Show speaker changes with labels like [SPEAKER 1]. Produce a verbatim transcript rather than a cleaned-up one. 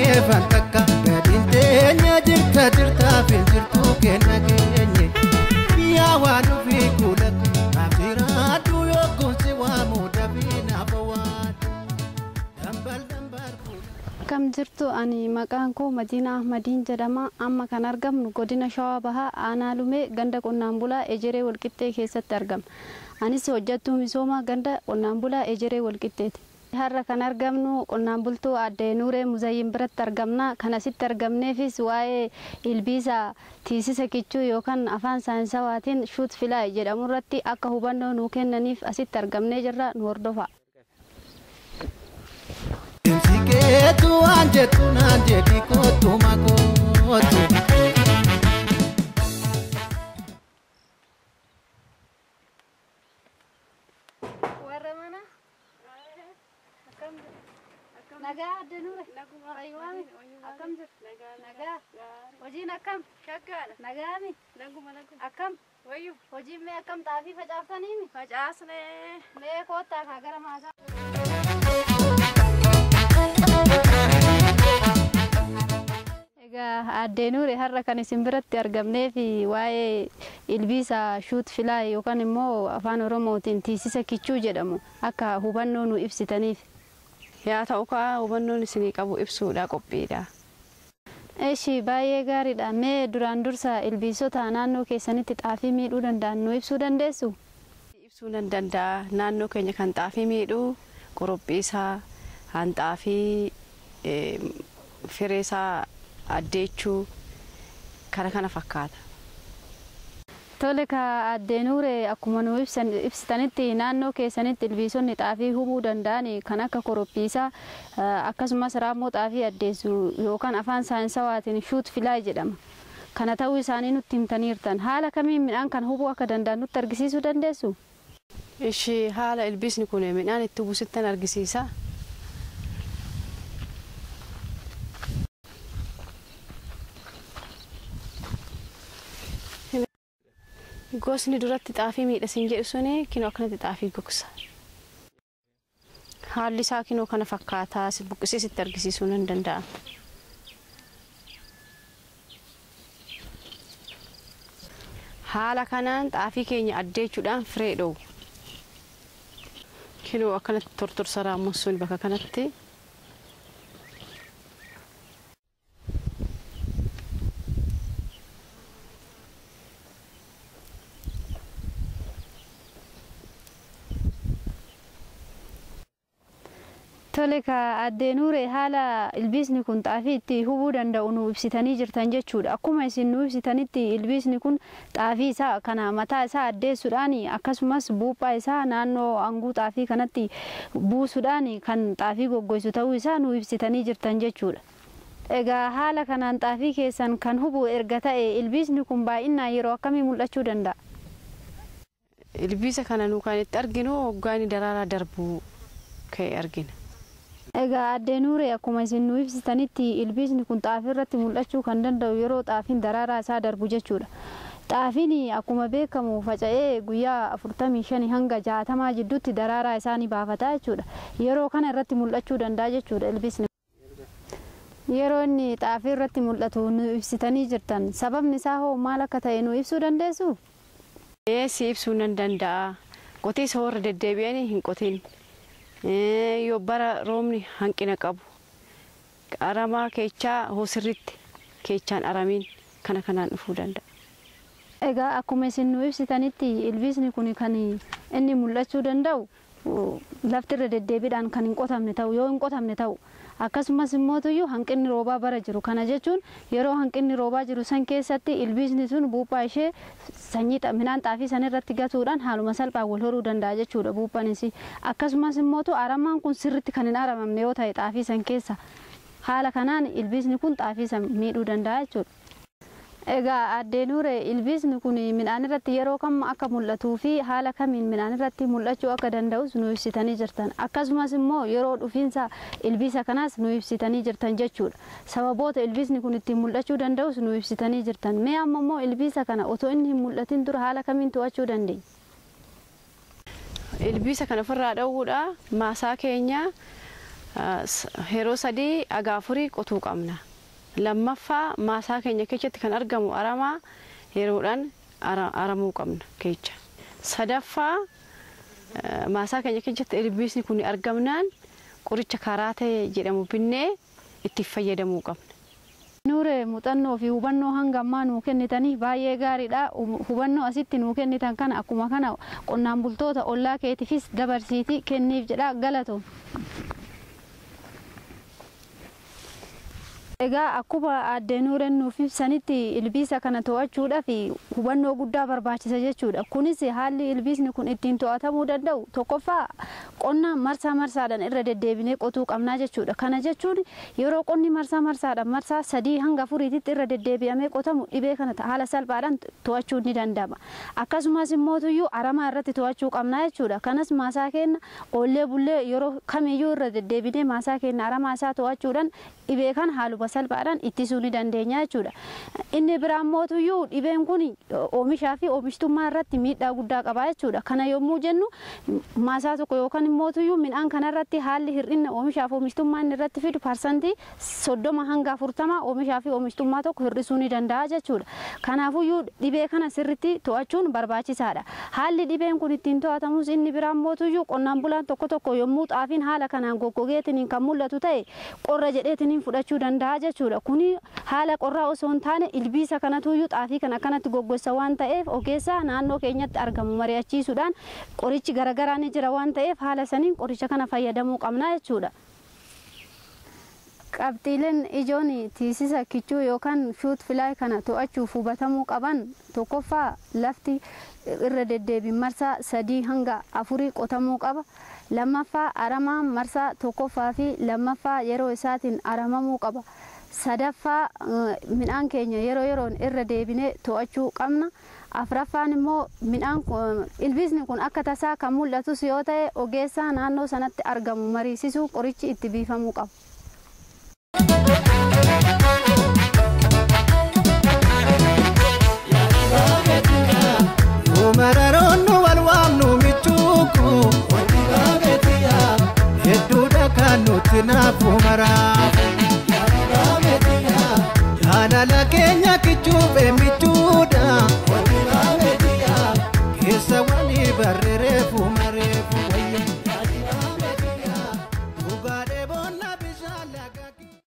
[SPEAKER 1] fantaka gadintenya jirta jirta filtirtu kenna kenye ya wanu fi kulak afiratu yokunsi wa mudabina fawad dambal dambar
[SPEAKER 2] kam jirtu ani maqaan koo Madiina Ahmadiin jedhama amma kan argamnu godina Shawaa Bahaa aanaa Lumee ganda qonnaan bulaa Ejeree Walqixxee keessatti argama anis hojjettuu misooma ganda qonnaan bulaa Ejeree Walqixxeeti har'a kan argamnu qonnaan bultuu Aadde Nuuree Muzayyin biratti argamna kan asitti argamneefis waa'ee ilbiisa tiisisa kichuu yookaan afaan saayinsawaatiin shoot fly jedhamu irratti akka hubannoo nuu kennaniif asitti argamnee jirra nu hordofaa.
[SPEAKER 1] Siketu anjetu nanjeti kotu makotu
[SPEAKER 2] Warramana akam naga Aadde Nuure ayyuwami akam naga naga hojiin akam shaggaadha nagaami naguma naguma akam wayyu hojiin mee akam xaafii facaaftaniimi facaasne mee koottaa kaa gara maasaa Aadde Nuure har'a kan isin biratti argamnee fi waa'ee ilbiisa shoot fly yookaan immoo afaan Oromootiin tiisisa kichuu jedhamu akka hubannoo nu ibsitaniif.
[SPEAKER 3] Yaa ta'u kaa hubannoon isinii qabu ibsuudha qophiidha.
[SPEAKER 2] Eeshi baay'ee gaariidha. Mee duraan dursa ilbiisota naannoo keessanitti xaafii miidhuu danda'an nu ibsuu dandeessu?
[SPEAKER 3] Ibsuu nan danda'a. Naannoo keenya kan xaafii miidhuu qorophiisaa, hanxaafii, fireesaa addeechuu kana kana fakkaata.
[SPEAKER 2] Tole ka Aadde Nuure akkuma nu ibsitanitti naannoo keessanitti ilbiisonni xaafii hubuu danda'an kan akka qorophiisaa akkasumas raammoo xaafii addeessu yookaan afaan saayinsawaatiin shoot fly jedhama. Kana ta'uu isaanii nutti himtaniirtan. Haala kamiin midhaan kan hubuu akka danda'an nutti argisiisuu dandeessu?
[SPEAKER 3] Ishii haala ilbiisni kun midhaan itti hubusittan argisiisa. Gosni duratti xaafii miidhasin jedhu suni kinoo akkanatti xaafii gogsa. Haalli isaa kinoo kana fakkaataa buqqisee sitti argisiisuu nan danda'a. Haala kanaan xaafii keenya addeechuudhaan firee dhowu. Kinoo akkanatti tortorsa raammoo sun bakka kanatti.
[SPEAKER 2] Tole ka Aadde Nuure haala ilbiisni kun xaafii itti hubuu danda'u nu ibsitanii jirtan jechuudha. Akkuma isin nu ibsitanitti ilbiisni kun xaafii isaa kana mataa isaa addeessuudhaan akkasumas buuphaa isaa naannoo anguu xaafii kanatti buusuudhaan kan xaafii goggoysu ta'uu isaa nu ibsitanii jirtan jechuudha. Egaa haala kanaan xaafii keessan kan hubuu erga ta'e ilbiisni kun baay'inaan yeroo akkamii mul'achuu danda'a?
[SPEAKER 3] Ilbiisa kana nu kan itti arginu hoggaan daraaraa darbuu ka'e argina.
[SPEAKER 2] Egaa Aadde Nuure akkuma isin nu ibsitanitti ilbiisni kun xaafii irratti mul'achuu kan danda'u yeroo xaafiin daraaraa isaa darbu jechuudha. Xaafiin akkuma beekamu faca'ee guyyaa afurtamii shanii hanga jaatamaa jidduutti daraaraa isaa ni baafata jechuudha. Yeroo kana irratti mul'achuu danda'a jechuudha ilbiisni. Yeroo inni xaafii irratti mul'atu nu ibsitanii jirtan sababni isaa hoo maal akka ta'e nu ibsuu dandeessu?
[SPEAKER 3] Eessi ibsuu nan danda'a. Qotiisa warra deddeebi'anii hin qotin. Yoo bara roobni hanqina qabu aramaa keechaa hoosirritti keechaan aramiin kana kanaan dhufuu danda'a.
[SPEAKER 2] Egaa akkuma isin nu ibsitanitti ilbiisni kun kan inni mul'achuu danda'u laftirra deddeebiidhaan kan hin qotamne ta'u yoo hin qotamne ta'u akkasumas immoo tuyyuu hanqinni roobaa bara jiru kana jechuun yeroo hanqinni roobaa jiru san keessatti ilbiisni sun buuphaa ishee sanyii midhaan xaafii san irratti gatuudhaan haaluma salphaan wal horuu danda'a jechuudha buuphanis akkasumas immoo aramaan kun sirritti kan hin aramamne yoo ta'e xaafii san keessa haala kanaan ilbiisni kun xaafii san miidhuu danda'a jechuudha. Egaa Aadde Nuure ilbiisni kun midhaan irratti yeroo kam akka mul'atuu fi haala kamiin midhaan irratti mul'achuu akka danda'us nu ibsitanii jirtan. Akkasumas immoo yeroo dhufiinsa ilbiisa kanaas nu ibsitanii jirtan jechuudha. Sababoota ilbiisni kun ittiin mul'achuu danda'us nu ibsitanii jirtan. Mee amma immoo ilbiisa kana otoo inni hin mul'atin dura haala kamiin to'achuu dandeenya?
[SPEAKER 3] Ilbiisa kana ofirraa dhowwuudha maasaa keenya yeroo sadii agaafurii qotuu qabna. Lammaffaa maasaa keenya keessatti kan argamu aramaa yeroodhaan aramuu qabna keessa. Sadaffaa maasaa keenya keessatti ilbiisni kun argamnaan qoricha karaatee jedhamu binnee itti fayyadamuu qabna.
[SPEAKER 2] Nuure muuxannoo fi hubannoo hanga ammaa nuu kennitanii baay'ee gaariidha. Hubannoo asitti nuu kennitan kana akkuma kana qonnaan bultoota ollaa keetiifis dabarsiitii kenniif jedha galatoom. Egaa akkuma addee Nuureen nuuf ibsanitti ilbiisa kana to'achuudhaaf hubannoo guddaa barbaachisa jechuudha. Kunis haalli ilbiisni kun ittiin to'atamuu danda'u tokkoffaa qonna marsaa marsaadhaan irra deddeebinee qotuu qabnaa jechuudha. Kana jechuun yeroo qonni marsaa marsaadhaan marsaa sadii hanga afuriitti irra deddeebi'amee qotamu dhibee kana haala salphaadhaan to'achuu ni danda'ama. Akkasumas immoo tuyyuu aramaa irratti to'achuu qabnaa jechuudha. Kanas maasaa keenya oollee bullee yeroo kamiyyuu irra deddeebinee maasaa keenya aramaa isaa to'achuudhaan dhibee kana haaluma salphaadhaan ittisuu ni dandeenya jechuudha. Inni biraan mootuyyuu dhibeen kun oomishaa fi oomishtummaa irratti miidhaa guddaa qaba jechuudha. Kana yommuu jennu maasaa tokko yookaan immoo tuyyuu midhaan kanarratti haalli hir'ina oomishaa fi oomishtummaa inni irratti fidu parsantii soddoma hanga afurtama oomishaa fi oomishtummaa tokko hir'isuu ni danda'a jechuudha. Kanaafuyyuu dhibee kana sirriitti to'achuun barbaachisaadha. Haalli dhibeen kun ittiin to'atamus inni biraan mootuyyuu qonnaan bulaan tokko tokko yommuu xaafiin haala kanaan goggogeetiin kan mul'atu ta'e qorra jedheetiin fudhachuu danda'a jechuudha. Kuni haala qorraa osoo hin taane ilbiisa kanatuyyuu xaafii kana akkanatti goggossa waan ta'eef ogeessa naannoo keenyatti argamu mari'achiisuudhaan qorichi garaagaraa ni jira waan ta'eef haala saniin qoricha kana fayyadamuu qabna jechuudha. Qabxiileen ijoon tiisisa kichuu yookaan shuut filaay kana to'achuuf hubatamuu qaban tokkoffaa lafti irra deddeebiin marsaa sadii hanga afurii qotamuu qaba. Lammaffaa aramaa marsaa tokkoffaa fi lammaffaa yeroo isaatiin aramamuu qaba. Sadaffaa midhaan keenya yeroo yeroon irra deebinee to'achuu qabna. Afraffaan immoo midhaan ilbiisni kun akka tasaa kan mul'atus yoo ta'e ogeessaa naannoo sanatti argamu mariisisuu qorichi itti biifamuu qaba.
[SPEAKER 1] Mararoonu walwaamnu michuuku wanti gaafetiya hedduudha kan nuti naafu maraafu gaafetiya jaalala keenya kichuufe michuudha wanti gaafetiya keessa walii barre.